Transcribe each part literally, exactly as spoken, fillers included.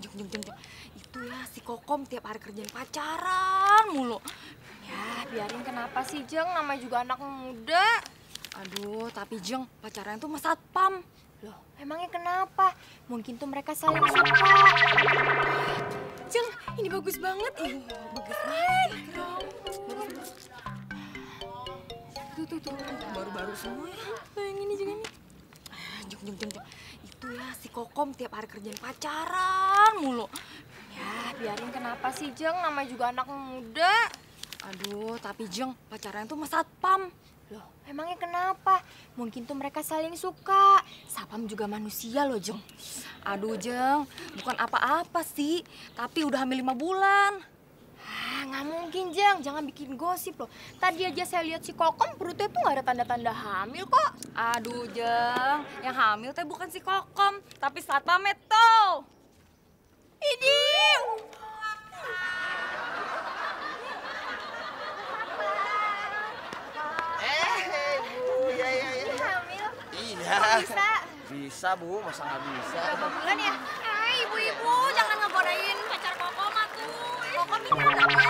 Jeng, jeng, jeng, jeng. Itu ya si Kokom tiap hari kerjain pacaran mulu. Ya biarin, kenapa sih Jeng, namanya juga anak muda. Aduh, tapi Jeng, pacaran tuh sama satpam. Loh, emangnya kenapa? Mungkin tuh mereka saling suka. Jeng, ini bagus banget. Ih, bagus banget. Bagus, bagus. Tuh, tuh, tuh. Baru-baru semua ya. Tuh, yang ini juga nih. Jeng, jeng, jeng, jeng. Itu ya si Kokom tiap hari kerjain pacaran mulu. Ya biarin, kenapa sih Jeng, namanya juga anak muda. Aduh, tapi Jeng, pacaran tuh sama satpam. Loh, emangnya kenapa? Mungkin tuh mereka saling suka. Satpam juga manusia loh, Jeng. Aduh, Jeng, bukan apa-apa sih, tapi udah hamil lima bulan. Ah, nggak mungkin Jeng, jangan bikin gosip loh. Tadi aja saya lihat si Kokom perutnya tuh nggak ada tanda-tanda hamil kok. Aduh, Jeng, yang hamil teh bukan si Kokom, tapi satpam itu. Ini. Iya. Bisa. Bisa, Bu. Masa nggak bisa? Berapa bulan ya? Eh, ibu-ibu, jangan ngegodain pacar Kokom atuh. Kokom ini anaknya.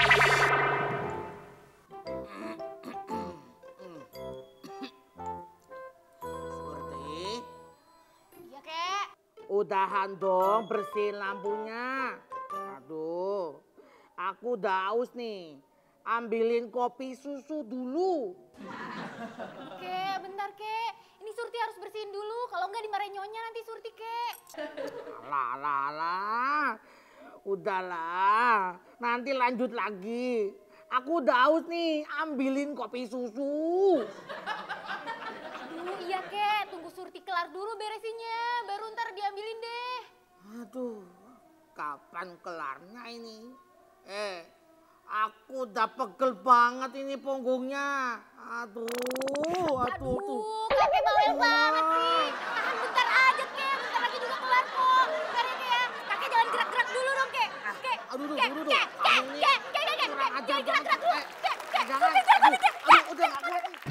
Surti. Iya, Kek. Udahan dong bersihin lampunya. Aduh, aku udah haus nih. Ambilin kopi susu dulu. Kek, bentar, Kek. Ini Surti harus bersihin dulu. Kalau nggak dimarahin nyonya nanti Surti, Kek. Alah, alah, alah. Udahlah, nanti lanjut lagi. Aku udah haus nih, ambilin kopi susu. Aduh, iya, Kek. Tunggu Surti kelar dulu beresinnya. Baru ntar diambilin deh. Aduh, kapan kelarnya ini? Eh, aku udah pegel banget ini punggungnya. Aduh, aduh, aduh. Aduh, Kakek bawel banget sih. Tahan bentar aja, Kek. Bentar lagi juga kelar kok. Bentar ya, Kek ya. Kakek jangan gerak-gerak dulu dong, Kek. Kek, Aduh, aduh, Kek, aduh, Kek, aduh. Kek, Kamu ini Kek, Kek, Kek, Kek. kurang ajar Jangan gerak-gerak banget. dulu. Eh, Kek, Kek, Jangan, Surti, gerak aduh, dulu, Kek. aduh, udah gak kuat nih.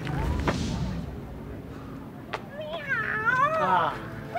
Ah.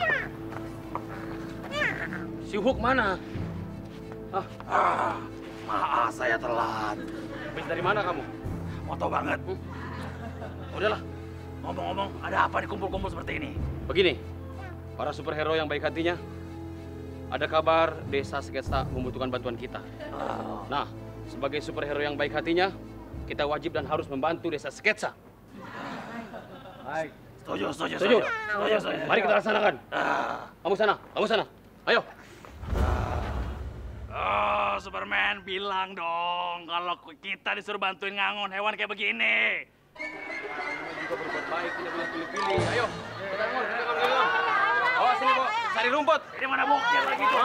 Si Hook mana? Ah, Ah, maaf saya telat. habis dari mana kamu? Moto banget. Hmm? Udahlah, ngomong-ngomong ada apa di kumpul-kumpul seperti ini? Begini, para superhero yang baik hatinya, ada kabar desa Sketsa membutuhkan bantuan kita. Ah, Nah, sebagai superhero yang baik hatinya, kita wajib dan harus membantu desa Sketsa. Baik. setuju, setuju, Setuju? setuju, setuju. Mari kita laksanakan. Ah, Kamu sana, kamu sana. Ayo. oh, Superman bilang dong kalau kita disuruh bantuin ngangon hewan kayak begini. Kamu juga berbuat baik, tidak boleh pilih-pilih. Ayo, kita ngon, kita ngon, kita ngon. Awas sini, Bo. Cari rumput. Ini mana bukti lagi tuh?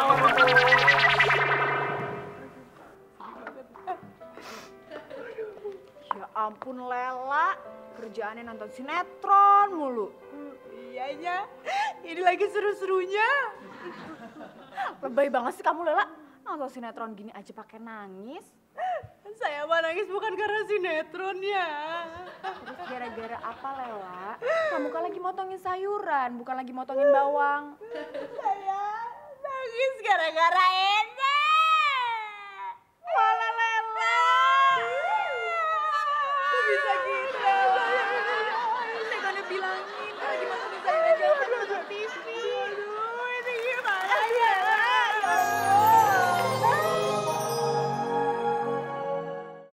Ya ampun Lela, kerjaannya nonton sinetron mulu. Iyanya, ini lagi seru-serunya. Lebay banget sih kamu Lela, nonton sinetron gini aja pakai nangis. Saya mah nangis bukan karena sinetron ya. Terus gara-gara apa Lela? Kamu kan lagi motongin sayuran, bukan lagi motongin bawang. Saya nangis gara-gara